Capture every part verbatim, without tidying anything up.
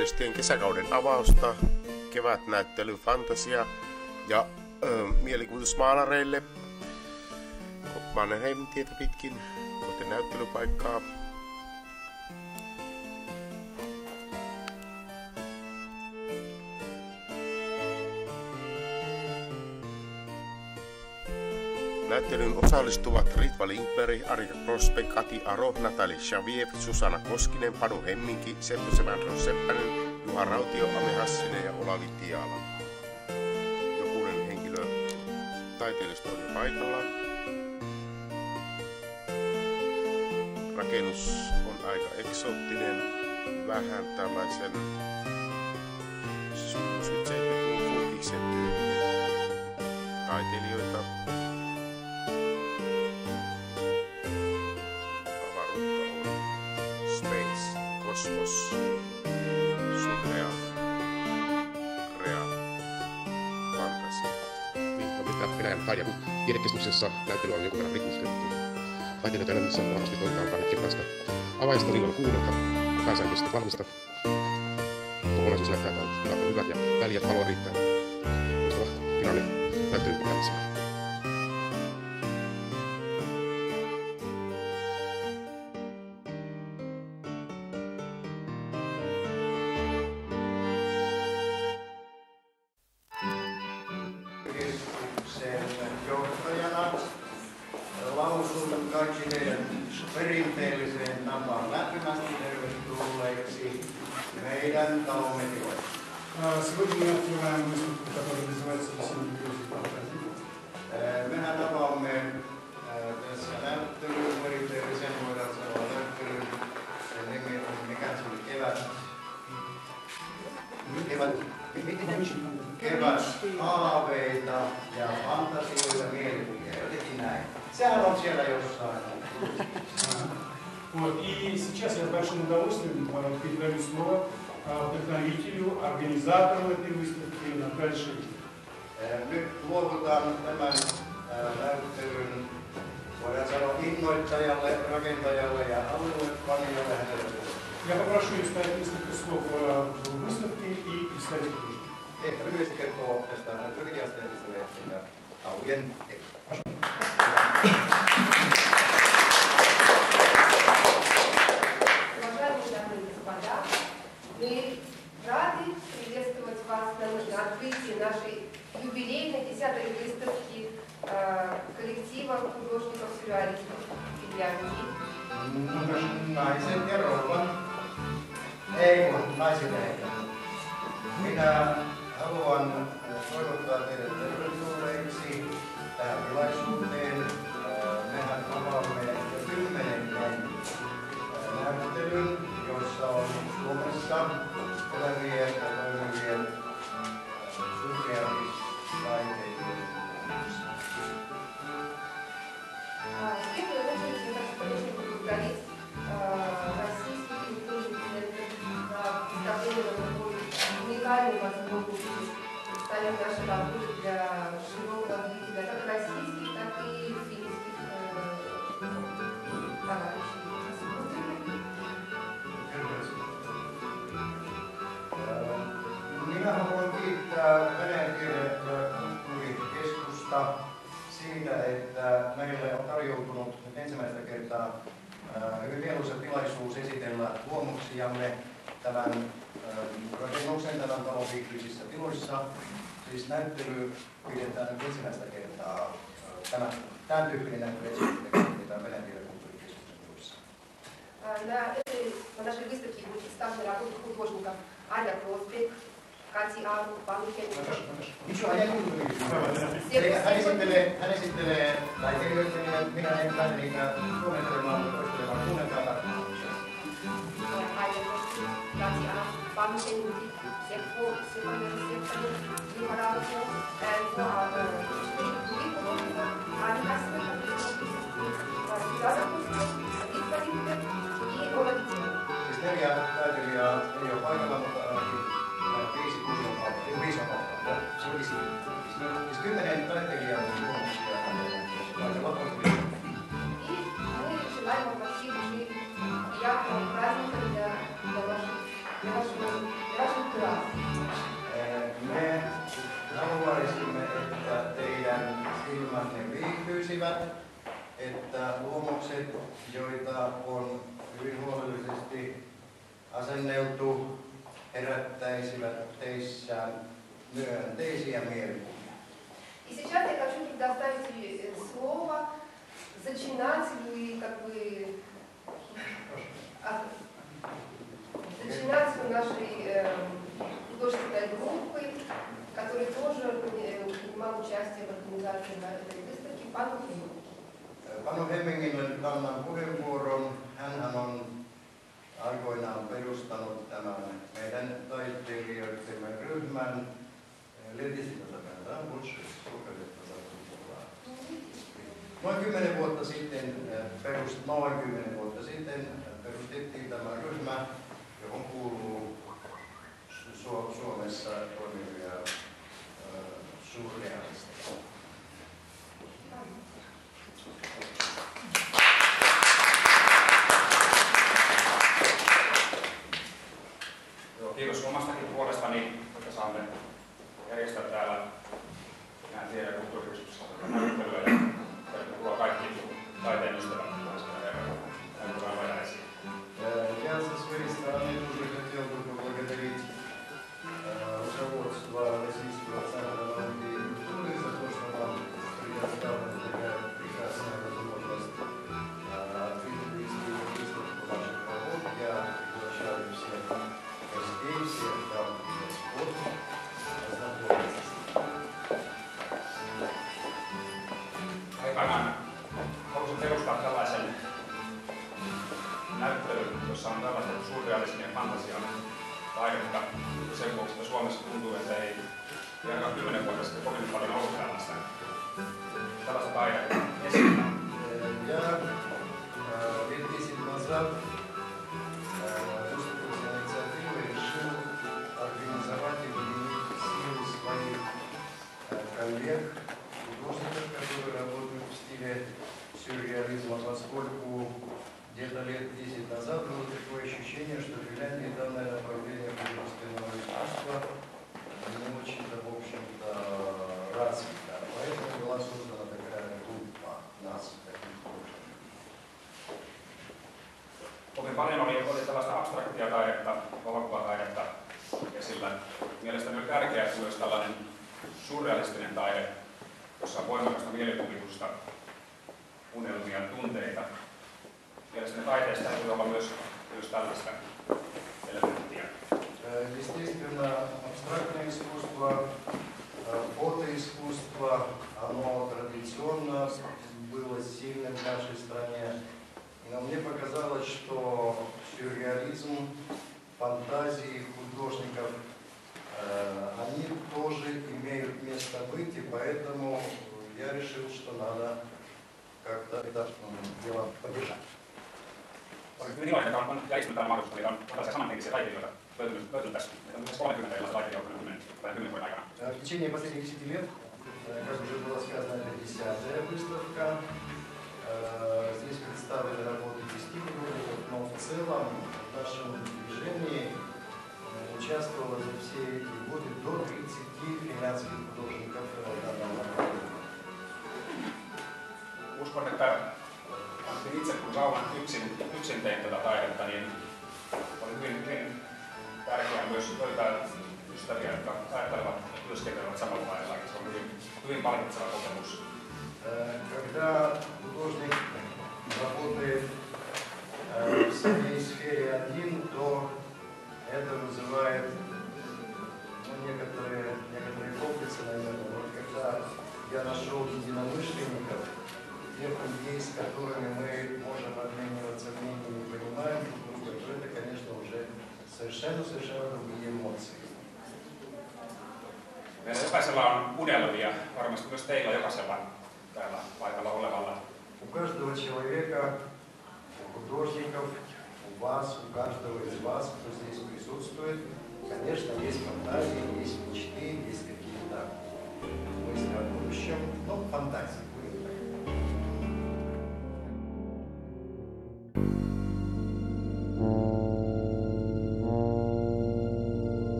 Surrealistien kesäkauden avausta, kevätnäyttely fantasia ja ö, mielikuvitusmaalareille. Mannerheimin tietä pitkin kohti näyttelypaikkaa. Näyttelyyn osallistuvat Ritva Lindberg, Arika Krosbeck, Kati Aro, Natali Xavier, Susanna Koskinen, Panu Hemminki, Seppo Sevandro Seppänen, Juha Rautio, Ame Hassinen ja Olavi Tiala. Jokunen henkilö taiteilijoista on jo paikalla. Rakennus on aika eksoottinen, vähän tällaisen kuusikymmentä-seitsemänkymmentäluvun funkiksen tyylinen. Taiteilijoita. Avaruutta on space, kosmos, surreal, real, fantasia. Niin, mitä Venäjän taide- ja tiedekeskuksessa näyttely on jonkun verran rikustettu. Taiteilijoita elämässä varmasti toimitaan kahden hetken päästä. Avaajasta illalla kuudelta, pääsääntöisesti valmista. Kokonaisuus näyttää tältä hyvät ja väljät valoa riittää. Loistava tilanne näyttelyn pitämiseen. Johtajana lausun kaikki teidän perinteelliseen tapaan lämpimästi tervetulleeksi meidän talomme tiloille. Сегодня мы открываем выставку, которая называется Mehän avaamme tässä näyttelyyn perinteellisen, voidaan sanoa näyttelyyn. Sen nimi on mikä se oli kevät. Kevät. Kevät haaveita ja fantasioita mielikuvia, jotenkin näin. Sehän on siellä jossain. Вот, и сейчас я с большим удовольствием передаю слово вдохновителю, организатору этой выставки Наталье Шевченко. Nyt luovutaan tämän näyttelyn, voidaan sanoa, innoittajalle, rakentajalle ja aluepanijalle hänelle. Я попрошу ее сказать несколько слов в выставке и представить кружку. Ehkä lyhyesti kertoo tästä näyttelykiasta ja Aujen tekijä. Уважаемые дамы и господа, мы рады приветствовать вас на открытии нашей юбилейной десятой выставки э, коллектива художников-сюрреалистов Финляндии. Naisen ja rouvan. Ei kun naisen ja minä haluan toivottaa teidät tervetulleiksi tähän tilaisuuteen. Mehän avaamme jo kymmenennen näyttelyn, jossa on Suomessa olevien ja toimivien surrealistaiteilijoiden muodossa. Уникальной возможности станет наша работа для широкого зрителя как российских, так и финских товарищей. Minä haluan kiittää Venäjän kielen kulttuurikeskusta siitä, että meille on tarjoutunut ensimmäistä kertaa hyvin mieluisa tilaisuus esitellä luomuksiamme tämän rakennuksen tämän talon viihtyisissä tiloissa. Siis näyttely pidetään nyt ensimmäistä kertaa, tämä, tämän tyyppinen näyttely pidetään Venäjän kielen kulttuurikeskuksen tiloissa. На этой, на нашей выставке будет представлена работа художников Арика Кросbeck, Kati Aro, Panu Hemminki. Hän esittelee, hän esittelee taiteilijoiden ja minä en lähde niitä suunnittelemaan ja toistelemaan. Kuunnelkaa tarkkaan. Arika Krosbeck, Kati Aro, Panu Hemminki, Seppo Sevandro Seppänen, Juha Rautio ja четыре других художников Ами Hassinen, Susanna Koskinen, Ritva Lindberg ja Olavi Tiala. Siis neljä taiteilijaa ei ole paikalla, mutta ainakin viisi kuusi on paikalla. Viisi on paikalla. Se oli siis kymmenen taiteilijaa on luomuksia paikalla. И мы желаем вам всей души приятного праздника для, для, ваших, для вашего pyysivät, että luomukset, joita on hyvin huolellisesti asenneltu, herättäisivät teissä myönteisiä mielikuvia. И сейчас я хочу предоставить слово зачинателю, как бы зачинателю нашей э, художественной группы, который тоже принимал участие в организации этой выставки, пану Хemmingille. Panu Hemmingille annan puheenvuoron. Hänhän on aikoinaan perustanut tämän meidän taiteilijoidemme ryhmän. Noin kymmenen vuotta sitten, perust, noin kymmenen vuotta sitten perustettiin tämä ryhmä, johon kuuluu Su- Suomessa toimivia äh, surrealisteja. Kiitos omastakin puolestani, että saamme järjestää täällä Minä tiedän kulttuurikeskuksessa näyttelyä ja tervetuloa kaikki taiteen ystävät. Я со своей стороны тоже хотел бы поблагодарить руководство Российского центра науки и культуры за то, что нам предоставлена такая прекрасная возможность открыто провести выставку ваших работ. Я приглашаю всех гостей, всех дам и господ ознакомиться с Aikanaan halusin perustaa tällaisen näyttelyn, jossa on tällaista surrealismin ja fantasian taidetta. Sen vuoksi, että Suomessa tuntuu, että ei ainakaan kymmenen vuotta sitten kovin paljon ollut tällaista, tällaista taidetta esillä. Я лет десять назад выступил с инициативой, решил организовать и объединить силы своих коллег, художников, которые работают в стиле сюрреализма, поскольку где-то лет десять назад было такое ощущение, что в Финляндии данное направление художественного искусства не очень-то, в общем-то, развито. Поэтому была создана такая группа нас, таких художников. Kovin paljon oli, oli tällaista abstraktia taidetta, valokuvataidetta esillä. Mielestäni oli tärkeää myös tällainen surrealistinen taide, jossa on voimakasta mielikuvitusta, unelmia, tunteita. Mielestäni taiteessa täytyy olla myös, myös tällaista elementtiä. Естественно, абстрактное искусство, фотоискусство, оно традиционно было сильным в нашей стране. Но мне показалось, что сюрреализм, фантазии художников, они тоже имеют место быть, и поэтому я решил, что надо как-то это дело поддержать. Olen hyvin iloinen, että on istunut täällä mahdollisuus, että on tällaisia samanhenkisiä taiteilijoita löytynyt, löytynyt tässä. On myös kolmekymmentä erilaista taiteilijoita kymmenen vuoden aikana. В течение последних десяти лет, как уже было сказано, это десятая выставка. Здесь представлены работы десяти художников, но в целом в нашем движении участвовало за все эти годы до тридцати финляндских художников в данном направлении. Uskon, että itse kun kauan yksin, yksin tein tätä taidetta, niin oli hyvin, hyvin tärkeää myös löytää ystäviä, jotka ajattelevat ja työskentelevät samalla lailla. Se on hyvin, hyvin palkitseva kokemus. Когда художник работает в своей сфере один, то это вызывает ну, некоторые, некоторые комплексы, наверное. Вот когда я нашел единомышленников, тех людей, с которыми мы можем обмениваться мнениями и понимаем друг друга, то это, конечно, уже совершенно-совершенно другие эмоции. Meillä jokaisella on unelmia, varmasti myös teillä jokaisella täällä paikalla olevalla. У каждого человека, у художников, у вас, у каждого из вас, кто здесь присутствует, конечно, есть фантазии, есть мечты, есть какие-то мысли о будущем, но фантазии.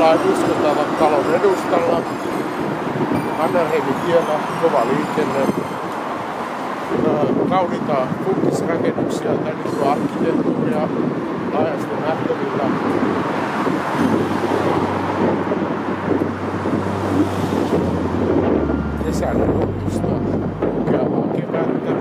ollaan uskottavan talon edustalla. Mannerheimin tiellä, kova liikenne. Kauniita funkisrakennuksia, tänne arkkitehtuuria laajasti nähtävillä. Kesän odotusta, ukeavaa kevättä.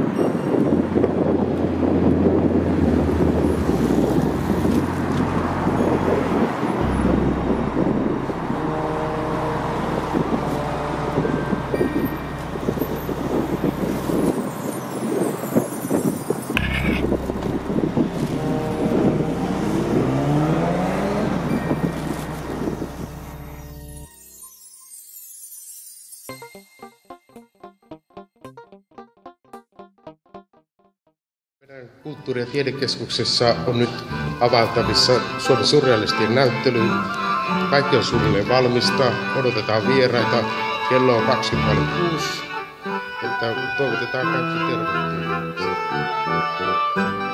Kulttuuri- ja tiedekeskuksessa on nyt avattavissa Suomen surrealistien näyttely. Kaikki on suunnilleen valmista, odotetaan vieraita. Kello on kaksikymmentäkuusi. Että toivotetaan kaikki tervetulleeksi.